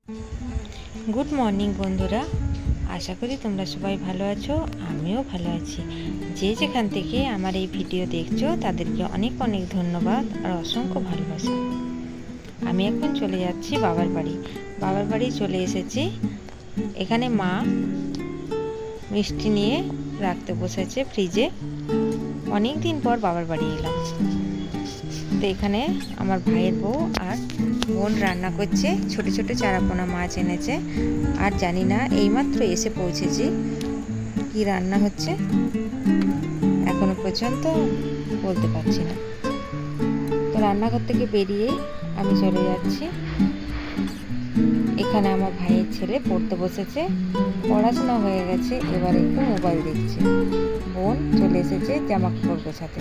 Good morning बंधुरा आशा करी तुम्हारा सबाई भालो आछो आमिओ भालो आछि। जे जेखान थेके आमार एई भिडियो देखछो तादेरके अनेक अनेक धन्यवाद और असंख्य भालोबासा। आमी एखन चले जाচ্ছি बाबार बाड़ी। बाबार बाड़ी चले एसेछि। एखाने मा मिष्टि निये राखते बसेছে फ्रिजे। अनेक दिन पर बाबार बाड़ी एलाम। तो एखाने आमार भाइयेर बউ और बोन रान्ना करছে। छोटो छोटो चारापोना माछ এনেছে और जानी ना এইমাত্র এসে পৌঁছেছি কি রান্না হচ্ছে এখনো পর্যন্ত বলতে পারছি না। তো রান্নাঘর থেকে বেরিয়ে আমি চলে যাচ্ছি। এখানে আমার ভাইয়ের ছেলে পড়তে বসেছে, পড়াশোনা হয়ে গেছে, এবার একটু মোবাইল দেখছে। বোন চলে এসেছে জামা কাপড় গোছাতে।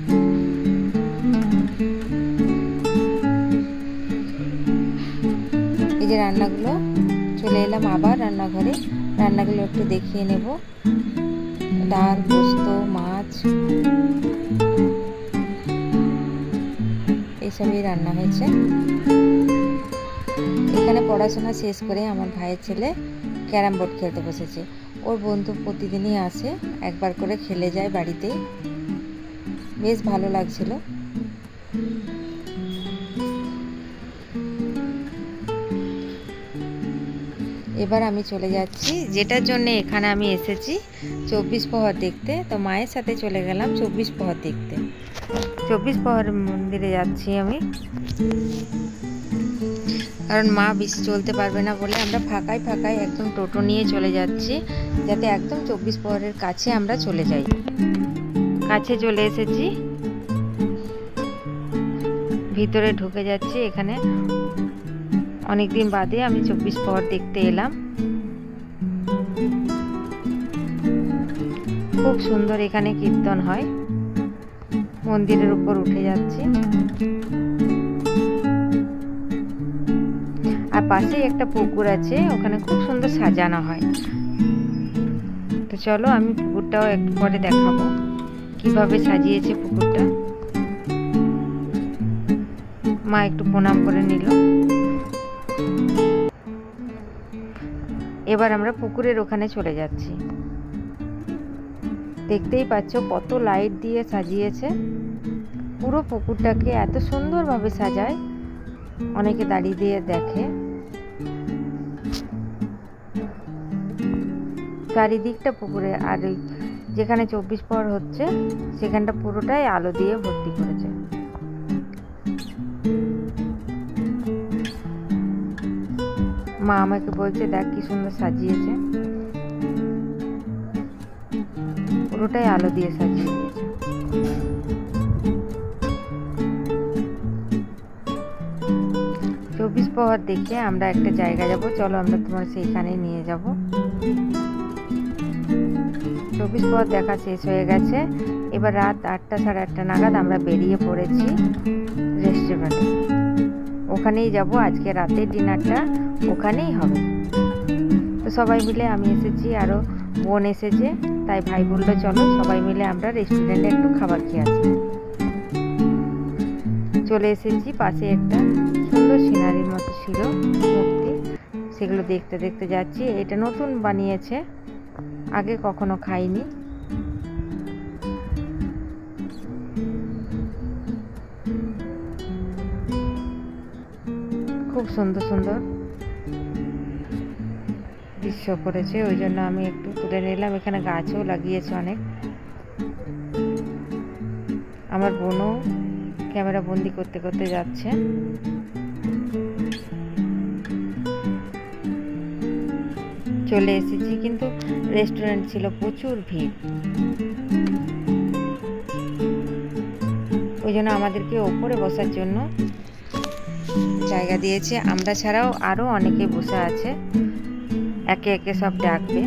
এই যে রান্নাগুলো চলে এলাম আবার রান্নাঘরে। রান্নাগুলো একটু দেখিয়ে নেব। ডাল, পোস্ত, মাছ এইসবই রান্না হয়েছে। এখানে পড়াশোনা শেষ করে আমার ভাইয়ের ছেলে ক্যারাম বোর্ড খেলতে বসেছে। ওর বন্ধু প্রতিদিনই আসে, একবার করে খেলে যায় বাড়িতে। বেশ ভালো লাগছিল। এবার আমি চলে যাচ্ছি যেটার জন্য এখানে আমি এসেছি 24 প্রহর দেখতে। তো মায়ের সাথে চলে গেলাম 24 প্রহর দেখতে। 24 প্রহর মন্দিরে যাচ্ছি আমি, কারণ মা বেশি চলতে পারবে না বলে আমরা ফাঁকায় ফাঁকায় একদম টোটো নিয়ে চলে যাচ্ছি, যাতে একদম 24 প্রহরের কাছে আমরা চলে যাই। কাছে চলে এসেছি, ভিতরে ঢুকে যাচ্ছি। এখানে অনেক দিন বাদে আমি 24 প্রহর দেখতে এলাম। খুব সুন্দর এখানে কীর্তন হয়। মন্দিরের উপর উঠে যাচ্ছি, আর পাশেই একটা পুকুর আছে, ওখানে খুব সুন্দর সাজানো হয়। তো চলো আমি পুকুরটাও একটু পরে দেখাবো কিভাবে সাজিয়েছে পুকুরটা। মা একটু প্রণাম করে নিল। এবার আমরা পুকুরের ওখানে চলে যাচ্ছি। দেখতেই পাচ্ছ কত লাইট দিয়ে সাজিয়েছে। পুরো পুকুরটাকে এত সুন্দরভাবে সাজায়, অনেকে দাঁড়িয়ে দিয়ে দেখে। চারিদিকটা পুকুরে, আর যেখানে 24 প্রহর হচ্ছে সেখানটা পুরোটাই আলো দিয়ে ভর্তি করেছে। মা আমাকে বলছে দেখ কি সুন্দর সাজিয়েছে, পুরোটাই আলো দিয়ে সাজিয়ে দিয়েছে। 24 প্রহর দেখে আমরা একটা জায়গা যাব। চলো আমরা তোমার সেইখানে নিয়ে যাব। 24 প্রহর দেখা শেষ হয়ে গেছে। এবার রাত 8টা সাড়ে 8টা নাগাদ আমরা বেরিয়ে পড়েছি রেস্টুরেন্টে। ওখানেই যাব, আজকে রাতের ডিনারটা ওখানেই হবে। তো সবাই মিলে আমি এসেছি, আরও বোন এসেছে, তাই ভাই বললো চলো সবাই মিলে আমরা রেস্টুরেন্টে একটু খাবার খেয়ে আসি। চলে এসেছি। পাশে একটা সুন্দর সিনারির মতো ছিল মূর্তি, সেগুলো দেখতে দেখতে যাচ্ছি। এটা নতুন বানিয়েছে, আগে কখনো খাইনি। খুব সুন্দর সুন্দর দৃশ্য করেছে, ওই জন্য আমি একটু তুলে নিলাম। এখানে গাছও লাগিয়েছে অনেক। আমার বোনও ক্যামেরা বন্দি করতে করতে যাচ্ছে। চলে এসেছি, কিন্তু রেস্টুরেন্ট ছিল প্রচুর ভিড়, ওই জন্য আমাদেরকে ওপরে বসার জন্য জায়গা দিয়েছে। আমরা ছাড়াও আরো অনেকে বসে আছে, একে একে সব ডাকবে।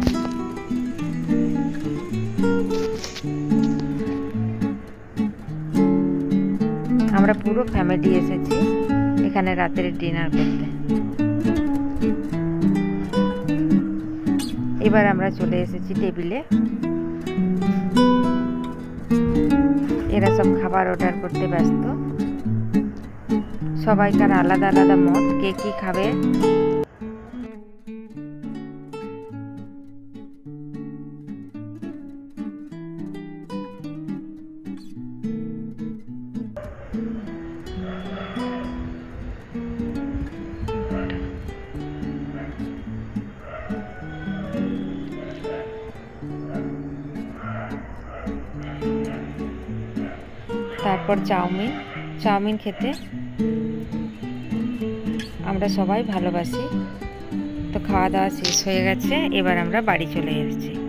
আমরা পুরো ফ্যামিলি এসেছি এখানে রাতের ডিনার করতে। এবার আমরা চলে এসেছি টেবিলে। এরা সব খাবার অর্ডার করতে ব্যস্ত। সবাইকার আলাদা আলাদা মত, কে কি খাবে তারপর চাউমিন খেতে আমরা সবাই ভালোবাসি। তো খাওয়া দাওয়া শেষ হয়ে গেছে, এবার আমরা বাড়ি চলে এসেছি।